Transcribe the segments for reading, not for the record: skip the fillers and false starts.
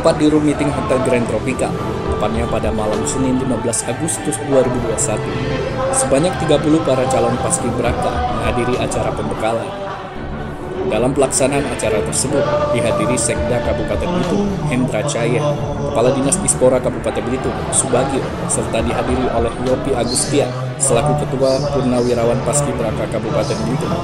bertempat di room meeting Hotel Grand Tropika, tepatnya pada malam Senin 15 Agustus 2021. Sebanyak 30 para calon paskibraka menghadiri acara pembekalan. Dalam pelaksanaan acara tersebut dihadiri Sekda Kabupaten Belitung, Hendra Cahya, Kepala Dinas Dispora Kabupaten Belitung, Subagio, serta dihadiri oleh Yopi Agustia, selaku Ketua Purnawirawan Paskibraka Kabupaten Belitung.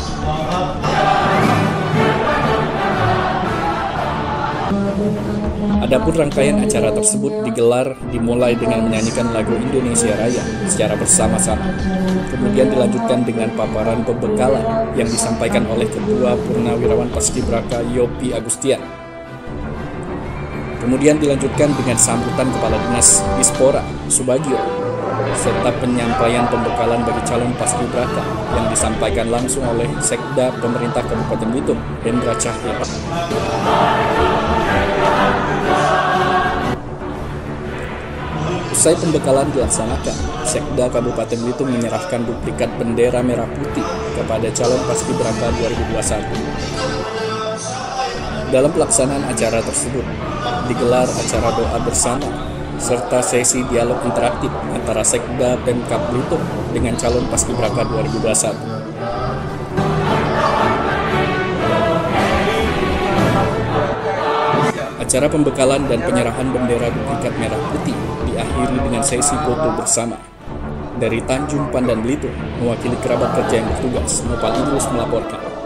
Adapun rangkaian acara tersebut dimulai dengan menyanyikan lagu Indonesia Raya secara bersama-sama. Kemudian dilanjutkan dengan paparan pembekalan yang disampaikan oleh Ketua Purnawirawan Paskibraka Yopi Agustia. Kemudian dilanjutkan dengan sambutan Kepala Dinas Dispora Subagio, serta penyampaian pembekalan bagi calon paskibraka yang disampaikan langsung oleh Sekda Pemerintah Kabupaten Belitung, Hendra Cahya. Usai pembekalan dilaksanakan, Sekda Kabupaten Belitung menyerahkan duplikat bendera merah putih kepada calon paskibraka 2021. Dalam pelaksanaan acara tersebut, digelar acara doa bersama serta sesi dialog interaktif antara Sekda Pemkab Belitung dengan calon paskibraka 2021. Acara pembekalan dan penyerahan bendera duplikat merah putih diakhiri dengan sesi foto bersama. Dari Tanjung Pandan Belitung, mewakili kerabat kerja yang bertugas, Nopal Idrus melaporkan.